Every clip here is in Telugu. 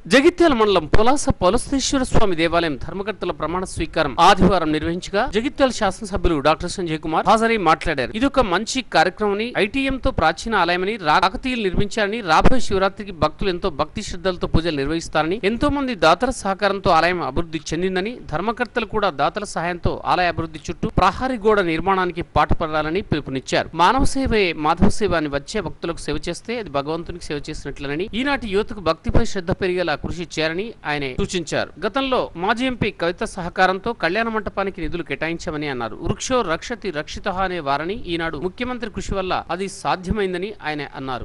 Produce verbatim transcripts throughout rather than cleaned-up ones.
జగిత్యాల మండలం పొలాస పౌలస్తేశ్వర స్వామి దేవాలయం ధర్మకర్తల ప్రమాణ స్వీకారం ఆదివారం నిర్వహించగా జగిత్యాల శాసనసభ్యులు డాక్టర్ సంజయ్ కుమార్ హాజరై మాట్లాడారు. ఇదొక మంచి కార్యక్రమని, ఐటీఎంతో ప్రాచీన ఆలయమని, కాకతీయులు నిర్మించారని, రాబోయే శివరాత్రికి భక్తులు ఎంతో భక్తి శ్రద్ధలతో పూజలు నిర్వహిస్తారని, ఎంతో మంది దాతల సహకారంతో ఆలయం అభివృద్ధి చెందిందని, ధర్మకర్తలు కూడా దాతల సహాయంతో ఆలయ అభివృద్ధి చుట్టూ ప్రహారీ గోడ నిర్మాణానికి పాటుపడాలని పిలుపునిచ్చారు. మానవ సేవే మాధవ సేవ అని వచ్చే భక్తులకు సేవ చేస్తే అది భగవంతునికి సేవ చేసినట్లనని, ఈనాటి యువతకు భక్తిపై శ్రద్ధ పెరిగేలా కృషి చేయాలని ఆయన సూచించారు. గతంలో మాజీ ఎంపీ కవిత సహకారంతో కళ్యాణ మంటపానికి నిధులు కేటాయించామని అన్నారు. వృక్షో రక్షతి రక్షితః అనే వారని, ఈనాడు ముఖ్యమంత్రి కృషి వల్ల అది సాధ్యమైందని ఆయన అన్నారు.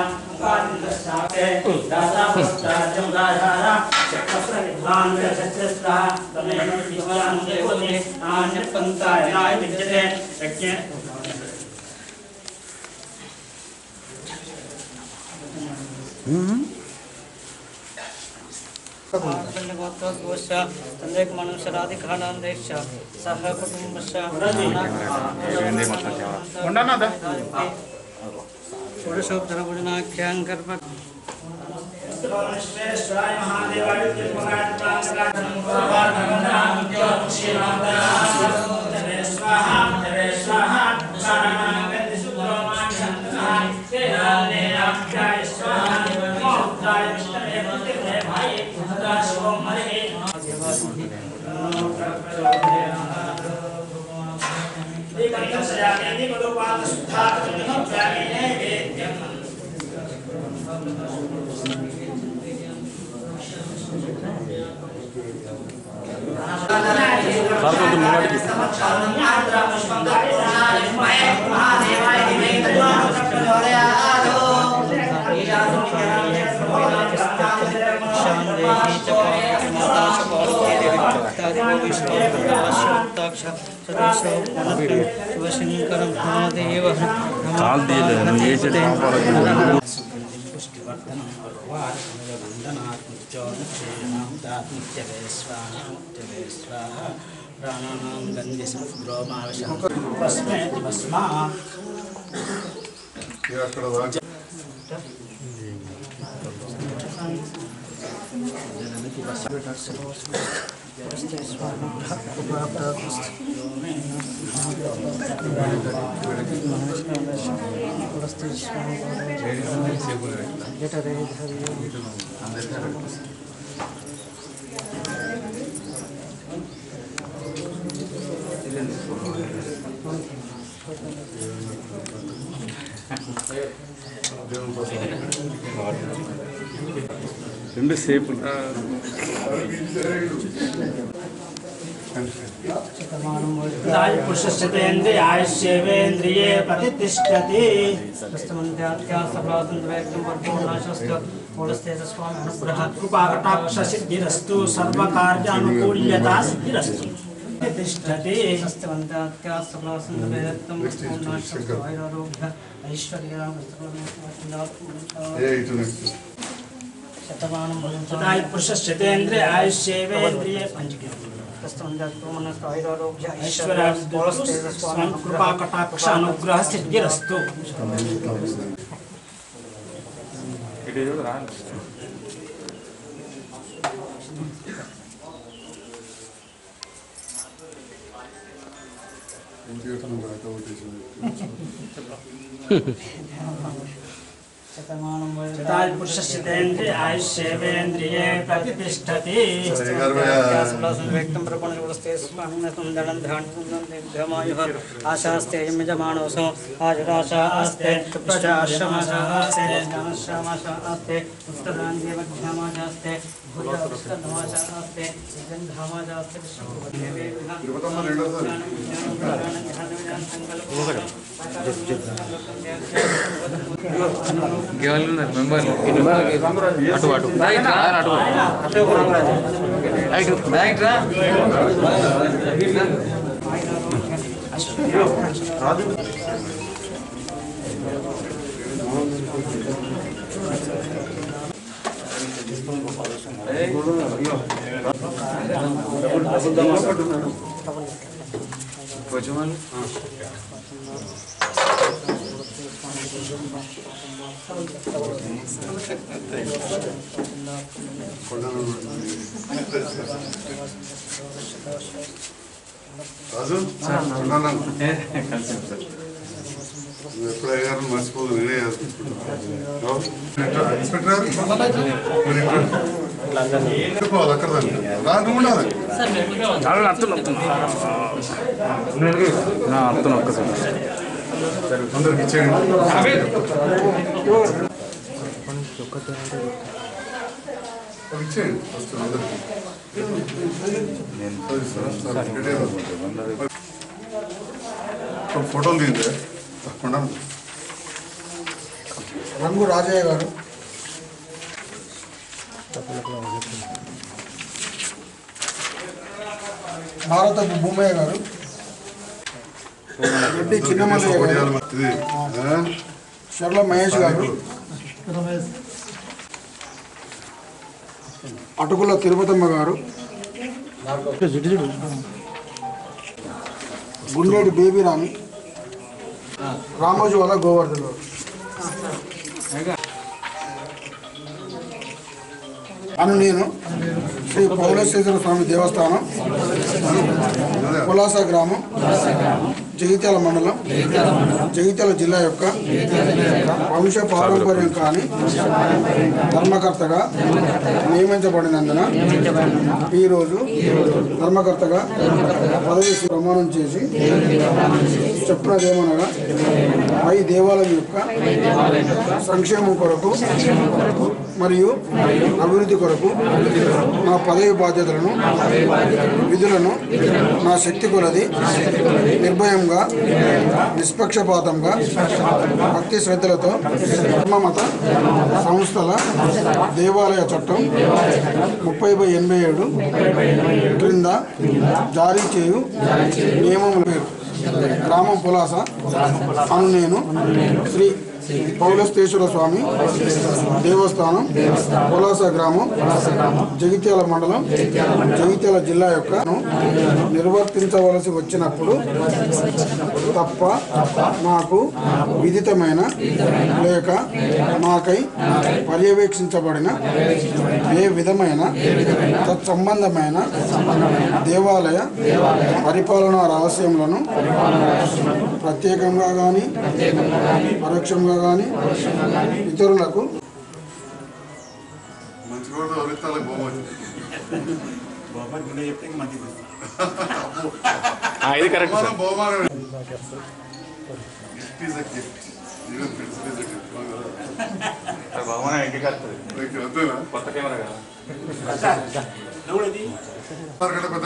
तंदेक मनुष्यराधिकानांदेश सह कुटुंबस्य षोडशोत्तर भोजनाख्यां कर्म రెండు సేపు आयुष्येवेन्द्रिये प्रतिष्ठति कृपाकटाक्ष सिद्धिरस्तु सर्वकार्यानुकूल्यता सिद्धिरस्तु प्रतिष्ठति पुरुषस्यतेन्द्रिये आयुष्येवेन्द्रिये कृपाकटाक्ष अनुग्रह सिद्धिरस्तु पुरुषस्यतेन्द्रिये आयुष्येवेन्द्रिये प्रतिष्ठति आशास्ते यजमानोऽसो आजुराशास्ते आश्रमाशास्ते उत्तराञ्जेवघ्यामाशास्ते भूयास्ते गन्धामाशास्ते అటు అటు Thank you. రాజు ఎప్పుడు అయ్యారు మర్చిపోదు నేనే ఇన్స్పెక్టర్ అక్కడ దాంట్లో ఉండాలి అర్థం ఒక్కసారి అందరికి ఇచ్చేయండి ఇచ్చేయండి ఫస్ట్ అందరికి ఫోటోలు తీయండి తప్పకుండా రంగు రాజయ్య గారు, భారతపు భూమయ్య గారు, రెడ్డి చిన్నమల్లయ్య గారు, షర్ల మహేష్ గారు, అటుకుల తిరుపతమ్మ గారు, గుండేటి బేబీ రాణి, రామోజు వల్ల గోవర్ధన్ గారు. అను నేను శ్రీ పౌలేశ్వర స్వామి దేవస్థానం పులాస గ్రామం జగిత్యాల మండలం జగిత్యాల జిల్లా యొక్క వంశ పారంపర్యం కాని ధర్మకర్తగా నియమించబడినందున ఈరోజు ధర్మకర్తగా పదవి ప్రమాణం చేసి చెప్పినదేమనగా పై దేవాలయం యొక్క సంక్షేమం కొరకు మరియు అభివృద్ధి కొరకు నా పదవి బాధ్యతలను విధులను నా శక్తి కొలది నిర్భయంగా నిష్పక్షపాతంగా భక్తి శ్రద్ధలతో ధర్మమత సంస్థల దేవాలయ చట్టం ముప్పై బై ఎనభై ఏడు క్రింద జారీ చేయు నియమముల పేరు గ్రామం పులాస అను నేను శ్రీ పౌలేశ్వర స్వామి దేవస్థానం పులాస గ్రామం జగిత్యాల మండలం జగిత్యాల జిల్లా యొక్క నిర్వర్తించవలసి వచ్చినప్పుడు తప్ప నాకు విదితమైన లేక నాకై పర్యవేక్షించబడిన ఏ విధమైన తత్సంబంధమైన దేవాలయ పరిపాలనా రహస్యములను ప్రత్యేకంగా కానీ పరోక్షంగా కానీ ఇతరులకు మంచి కూడా అవితాలకు బహుమానం బహుమానం ఇంటికి వస్తుంది కొత్త కెమెరా కదా పెద్ద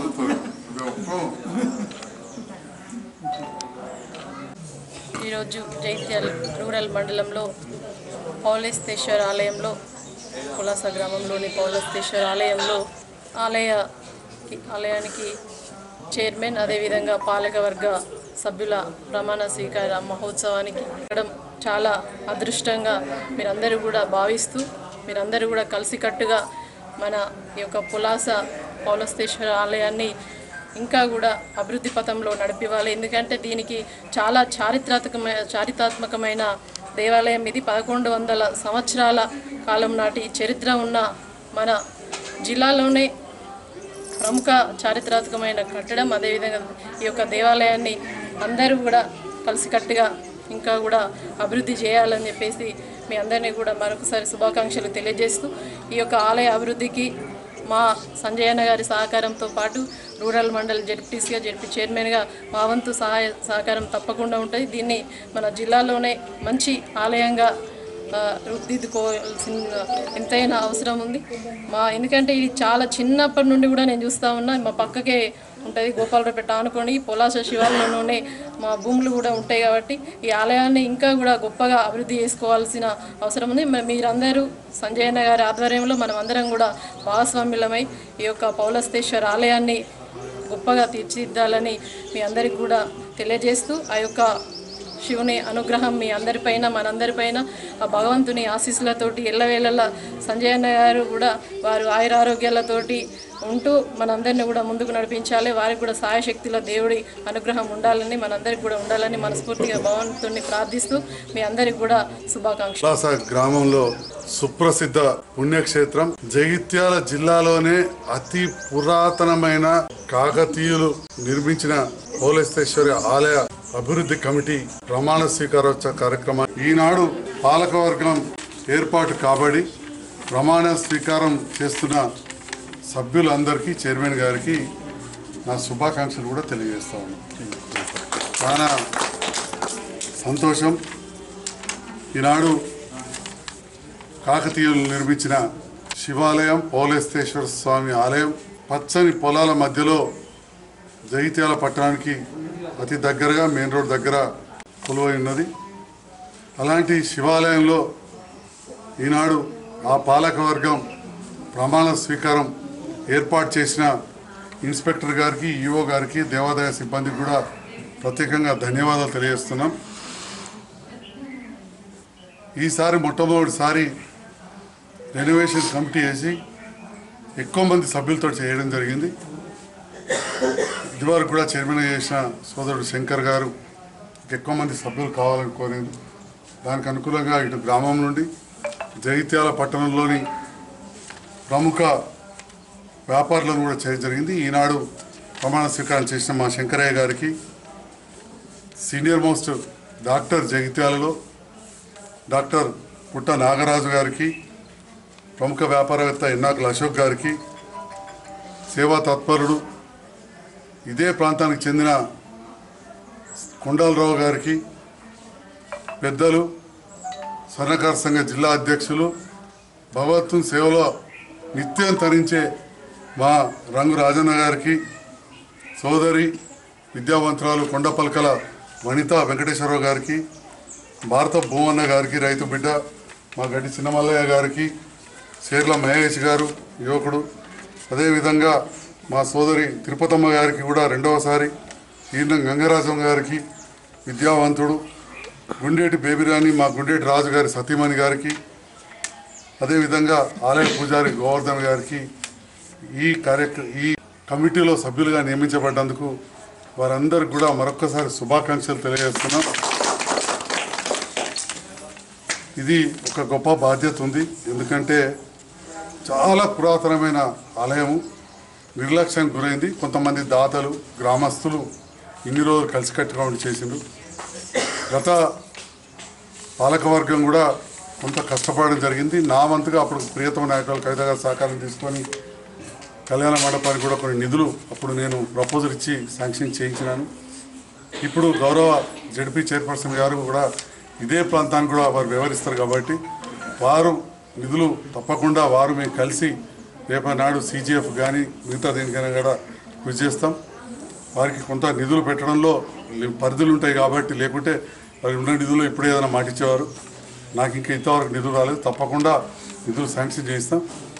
ఈరోజు జైత్యాల రూరల్ మండలంలో పౌలేశ్వర ఆలయంలో పులాస గ్రామంలోని పౌలేశ్వర ఆలయంలో ఆలయ ఆలయానికి చైర్మన్ అదేవిధంగా పాలకవర్గ సభ్యుల ప్రమాణ స్వీకార మహోత్సవానికి వెళ్ళడం చాలా అదృష్టంగా మీరందరూ కూడా భావిస్తూ మీరందరూ కూడా కలిసికట్టుగా మన ఈ యొక్క పులాస పౌలేశ్వర ఆలయాన్ని ఇంకా కూడా అభివృద్ధి పథంలో నడిపివ్వాలి. ఎందుకంటే దీనికి చాలా చారిత్రాత్మకమైన చారిత్రాత్మకమైన దేవాలయం ఇది. పదకొండు వందల సంవత్సరాల కాలం నాటి చరిత్ర ఉన్న మన జిల్లాలోనే ప్రముఖ చారిత్రాత్మకమైన కట్టడం. అదేవిధంగా ఈ యొక్క దేవాలయాన్ని అందరూ కూడా కలిసికట్టుగా ఇంకా కూడా అభివృద్ధి చేయాలని చెప్పేసి మీ అందరినీ కూడా మరొకసారి శుభాకాంక్షలు తెలియజేస్తూ ఈ యొక్క ఆలయ అభివృద్ధికి మా సంజయ్ అన్న గారి సహకారంతో పాటు రూరల్ మండల్ జెడ్పీసీగా జెడ్పీ చైర్మన్గా మా వంతు సహాయ సహకారం తప్పకుండా ఉంటుంది. దీన్ని మన జిల్లాలోనే మంచి ఆలయంగా రూపుదిద్దుకోవాల్సిన ఎంతైనా అవసరం ఉంది. మా ఎందుకంటే ఇది చాలా చిన్నప్పటి నుండి కూడా నేను చూస్తూ ఉన్నా. మా పక్కకే ఉంటుంది గోపాలరావుపేట అనుకోని పొలాస శివాలయంలోనే మా భూములు కూడా ఉంటాయి. కాబట్టి ఈ ఆలయాన్ని ఇంకా కూడా గొప్పగా అభివృద్ధి చేసుకోవాల్సిన అవసరం ఉంది. మీరందరూ సంజయ్ అన్న గారి ఆధ్వర్యంలో మనం అందరం కూడా భాగస్వామ్యులమై ఈ యొక్క పౌలేశ్వర ఆలయాన్ని గొప్పగా తీర్చిదిద్దాలని మీ అందరికి కూడా తెలియజేస్తూ ఆ యొక్క శివుని అనుగ్రహం మీ అందరిపైన మనందరిపైన ఆ భగవంతుని ఆశీస్సులతోటి ఎల్లవేళలా సంజయ్ అన్న గారు కూడా వారు ఆయురారోగ్యాలతోటి ఉంటూ మనందరినీ కూడా ముందుకు నడిపించాలి. వారికి కూడా సాయశక్తిలో దేవుడి అనుగ్రహం ఉండాలని, మనందరికి కూడా ఉండాలని మనస్ఫూర్తిగా భగవంతుడిని ప్రార్థిస్తూ మీ అందరికి కూడా శుభాకాంక్షలు. పులాస గ్రామంలో సుప్రసిద్ధ పుణ్యక్షేత్రం, జగిత్యాల జిల్లాలోనే అతి పురాతనమైన కాకతీయులు నిర్మించిన పోలేస్తేశ్వరి ఆలయ అభివృద్ధి కమిటీ ప్రమాణ స్వీకారోత్సవ కార్యక్రమం ఈనాడు పాలకవర్గం ఏర్పాటు కాబడి ప్రమాణ స్వీకారం చేస్తున్న సభ్యులందరికీ, చైర్మన్ గారికి నా శుభాకాంక్షలు కూడా తెలియజేస్తా ఉన్నాను. చాలా సంతోషం. ఈనాడు కాకతీయులు నిర్మించిన శివాలయం, పోలేస్తేశ్వర స్వామి ఆలయం పచ్చని పొలాల మధ్యలో జగిత్యాల పట్టణానికి అతి దగ్గరగా మెయిన్ రోడ్ దగ్గర కొలువై ఉన్నది. అలాంటి శివాలయంలో ఈనాడు ఆ పాలకవర్గం ప్రమాణ స్వీకారం ఏర్పాటు చేసిన ఇన్స్పెక్టర్ గారికి, ఈఓ గారికి, దేవాదాయ సిబ్బందికి కూడా ప్రత్యేకంగా ధన్యవాదాలు తెలియజేస్తున్నాం. ఈసారి మొట్టమొదటిసారి రెనోవేషన్ కమిటీ వేసి ఎక్కువ మంది సభ్యులతో చేయడం జరిగింది. ఇదివరకు కూడా చైర్మన్ చేసిన సోదరుడు శంకర్ గారు ఎక్కువ మంది సభ్యులు కావాలని కోరింది. దానికి అనుకూలంగా ఇటు గ్రామం నుండి జగిత్యాల పట్టణంలోని ప్రముఖ వ్యాపారులను కూడా చేయడం జరిగింది. ఈనాడు ప్రమాణ స్వీకారం చేసిన మా శంకరయ్య గారికి, సీనియర్ మోస్ట్ డాక్టర్ జగిత్యాలలో డాక్టర్ పుట్ట నాగరాజు గారికి, ప్రముఖ వ్యాపారవేత్త ఎన్నాకుల అశోక్ గారికి, సేవా తత్పరుడు ఇదే ప్రాంతానికి చెందిన కొండలరావు గారికి, పెద్దలు స్వర్ణకార సంఘ జిల్లా అధ్యక్షులు, భగవత్తుని సేవలో నిత్యం తరించే మా రంగు రాజన్న గారికి, సోదరి విద్యావంతురాలు కొండపల్కల వనిత వెంకటేశ్వరరావు గారికి, భారత భూమన్న గారికి, రైతు బిడ్డ మా గడ్డి చిన్నమల్లయ్య గారికి, షేర్ల మహేష్ గారు యువకుడు, అదేవిధంగా మా సోదరి తిరుపతమ్మ గారికి కూడా రెండవసారి, ఈయన గంగరాజం గారికి విద్యావంతుడు, గుండేటి బేబిరాణి మా గుండేటి రాజు గారి సతీమణి గారికి, అదేవిధంగా ఆలయ పూజారి గోవర్ధన్ గారికి ఈ కార్యక్ర ఈ కమిటీలో సభ్యులుగా నియమించబడ్డందుకు వారందరికి కూడా మరొక్కసారి శుభాకాంక్షలు తెలియజేస్తున్నాం. ఇది ఒక గొప్ప బాధ్యత ఉంది. ఎందుకంటే చాలా పురాతనమైన ఆలయము నిర్లక్ష్యానికి గురైంది. కొంతమంది దాతలు, గ్రామస్తులు ఇన్ని రోజులు కలిసికట్టుగా ఉండి చేసిండ్రు. గత పాలకవర్గం కూడా కొంత కష్టపడడం జరిగింది. నా వంతుగా అప్పుడు ప్రియతమ నాయకులు కవిత గారి సహకారం తీసుకొని కళ్యాణ మండపానికి కూడా కొన్ని నిధులు అప్పుడు నేను ప్రపోజల్ ఇచ్చి శాంక్షన్ చేయించినాను. ఇప్పుడు గౌరవ జడ్పీ చైర్పర్సన్ గారు కూడా ఇదే ప్రాంతానికి కూడా వారు వ్యవహరిస్తారు కాబట్టి వారు నిధులు తప్పకుండా వారు మేము కలిసి రేపటి నాడు సీజీఎఫ్ కానీ మిగతా దేనికైనా కూడా కృషి చేస్తాం. వారికి కొంత నిధులు పెట్టడంలో పరిధులు ఉంటాయి కాబట్టి, లేకుంటే వారికి ఉన్న నిధులు ఇప్పుడే ఏదైనా మాటిచ్చేవారు. నాకు ఇంకా ఇంతవరకు నిధులు రాలేదు. తప్పకుండా నిధులు శాంక్షన్ చేయిస్తాం.